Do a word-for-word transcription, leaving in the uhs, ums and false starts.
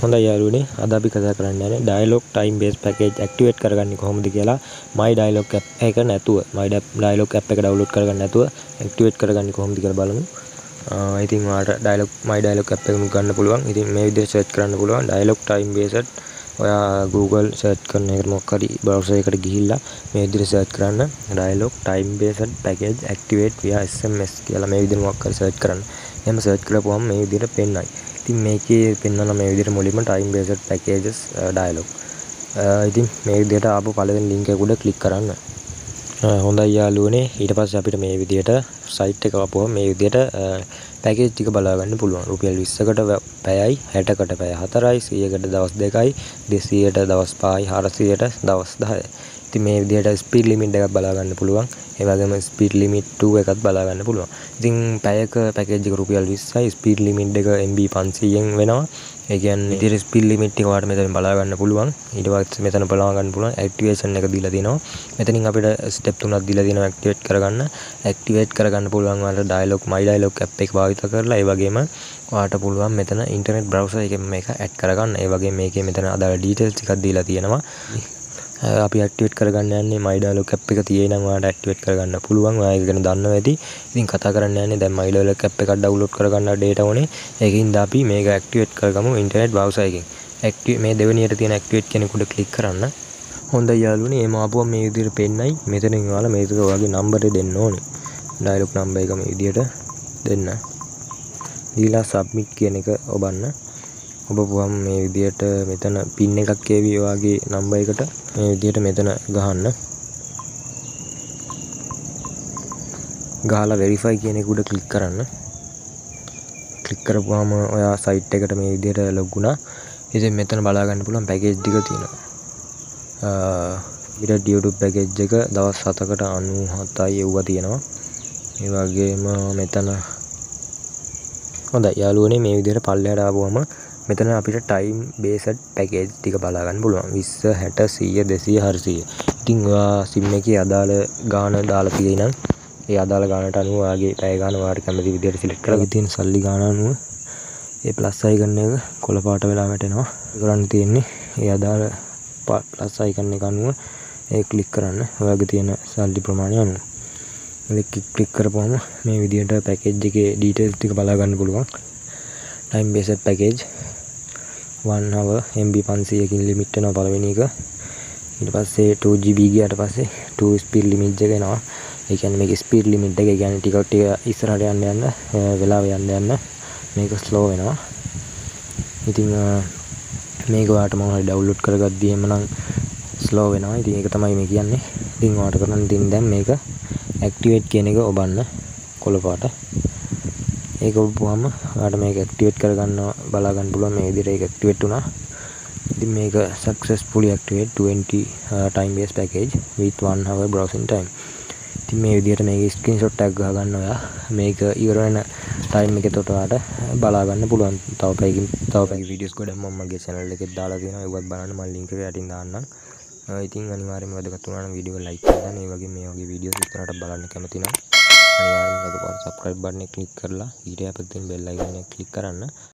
හොඳයි යාළුවනේ අද අපි කතා කරන්න යන්නේ dialog time based package activate කරගන්නේ කොහොමද කියලා my dialog app එක නැතුව my dialog app එක download කරගන්න නැතුව activate කරගන්නේ කොහොමද කියලා බලමු. ඉතින් ඔයාලට dialog my dialog app එක ගන්න පුළුවන්. ඉතින් මේ විදිහට search කරන්න පුළුවන් dialog time based. ඔයා Google search කරන එකට මොකක් හරි browser එකට ගිහිල්ලා මේ විදිහට search කරන්න dialog time based package activate via S M S කියලා මේ විදිහට මොකක් හරි search කරන්න. එහෙම search කරපුවම මේ විදිහට පෙන්නයි. ඉතින් මේකේ පෙන්වන මේ විදිහට මුලින්ම time based packages dialog. ඉතින් මේ විදිහට ආපු පළවෙනි link එක උඩ click කරන්න. හොඳයි යාළුවනේ ඊට පස්සේ අපිට මේ විදිහට site එක ආපුවම මේ විදිහට package ටික බලා ගන්න පුළුවන්. රුපියල් විස්සකට පැයයි, හැටකට පැය හතරයි, සීයකට දවස් දෙකයි, දෙසීයට දවස් පහයි, හාරසීයට දවස් දහයයි. ඉතින් මේ විදිහට speed limit එකක් බලා ගන්න පුළුවන්. ඒ වගේම speed limit two එකත් බලා ගන්න පුළුවන්. ඉතින් පැයක package එක රුපියල් විස්සයි, speed limit එක M B පන්සීයෙන් වෙනවා. ඒ කියන්නේ ඉතින් speed limit එක ඔයාලට මෙතන බලා ගන්න පුළුවන්. ඊට පස්සේ මෙතන බලා ගන්න පුළුවන් activation එක දීලා තිනවා. මෙතනින් අපිට step තුනක් දීලා තිනවා activate කරගන්න. activate කරගන්න පුළුවන් ඔයාලට dialog my dialog app එක භාවිත කරලා. ඒ වගේම ඔයාලට පුළුවන් මෙතන internet browser එකෙන් මේක add කරගන්න. ඒ වගේම මේකේ මෙතන අදාළ details ටිකක් දීලා තියෙනවා. අපි activate කරගන්න යන්නේ my dialog app එක තියෙයි නම් ඔයාලට activate කරගන්න පුළුවන්. ඔයා ඒක ගැන දන්නවා ඇති. ඉතින් කතා කරන්න යන්නේ දැන් my dialog app එකක් download කරගන්න data ඕනේ. ඒකින්ද අපි මේක activate කරගමු internet browser එකෙන්. active මේ දෙවෙනියට තියෙන activate කියන එක උඩ click කරන්න. හොඳයි යාළුවනේ එහම ආපුවම මේ විදිහට පෙන්නයි. මෙතනින් ඔයාලා මේක ඔයාගේ number එක දෙන්න ඕනේ. dialog number එක මේ විදිහට දෙන්න. දීලා submit කියන එක ඔබන්න. ඔබපුවම මේ විදිහට මෙතන pin එකක් එවි ඔයාගේ number එකට මේ විදිහට මෙතන ගහන්න. ගහලා verify කියන එක උඩ click කරන්න. click කරපුවාම ඔයා site එකට මේ විදිහට log වුණා. ඉතින් මෙතන බලා ගන්න පුළුවන් package ටික තියෙනවා. ඊට YouTube package එක දවස් හතකට අනූහතයි එව්වා තියෙනවා. ඒ වගේම මෙතන හොඳයි යාළුවනේ මේ විදිහට පල්ලෙහාට ආවම මෙතන අපිට time based package ටික බලා ගන්න පුළුවන්. විස්ස, හැට, සීය, දෙසීය, හාරසීය. ඉතින් ඔයා sim එකේ අදාළ ගාන දාලා තියෙයි නම් ඒ අදාළ ගානට අනුව ඔයාගේ පැය ගාන ඔයාට කැමති විදිහට select කරලා තියෙන සල්ලි ගාන අනුව ඒ plus icon එක කොළ පාට වෙලා වැටෙනවා. ඒක කරන්න තියෙන්නේ ඒ අදාළ plus icon එක අනුව ඒ click කරන්න. ඔයාගේ තියෙන සල්ලි ප්‍රමාණය අනුව. ඒක click කරපුවම මේ විදිහට package එකේ details ටික බලා ගන්න පුළුවන්. time based package one hour M B පන්සීයකින් limit වෙනවා පළවෙනි එක. ඊට පස්සේ two G B ගියාට පස්සේ two speed limit එක එනවා. ඒ කියන්නේ මේකේ speed limit එක ඒ කියන්නේ ටික ටික ඉස්සරහට යන්න යන්න වෙලාව යන්න යන්න මේක slow වෙනවා. ඉතින් මේක ඔයාලට මොනවා හරි download කරගද්දී එමනම් slow වෙනවා. ඉතින් ඒක තමයි මේ කියන්නේ. ඉතින් ඔයාලට කරන්න තියෙන දැන් මේක activate කියන එක ඔබන්න කොළ පාට. ඒක ඔබපුවාම ඔයාලට මේක activate කරගන්න බලා ගන්න පුළුවන්. මේ විදිහට ඒක activate වුණා. ඉතින් මේක successfully activate twenty uh, time based package with one hour browsing time. ඉතින් මේ විදිහට මේක screenshot එකක් ගහ ගන්න ඔයා. මේක ඉවර වෙන time එකේ තොට ඔයාලට බලා ගන්න පුළුවන්. තව පැයකින් තව පැය videos ගොඩක් මම මගේ channel එකේ දාලා තියෙනවා. ඒවත් බලන්න මම link එක යටින් දාන්නම්. ඉතින් අනිවාර්යයෙන්ම වැදගත් වුණා නම් වීඩියෝ එක like කරන්න. ඒ වගේ මේ වගේ videos ඉස්සරහට බලන්න කැමති නම් අනිවාර්යයෙන්ම subscribe button එක click කරලා ඊට යටතේ තියෙන bell icon එක click කරන්න.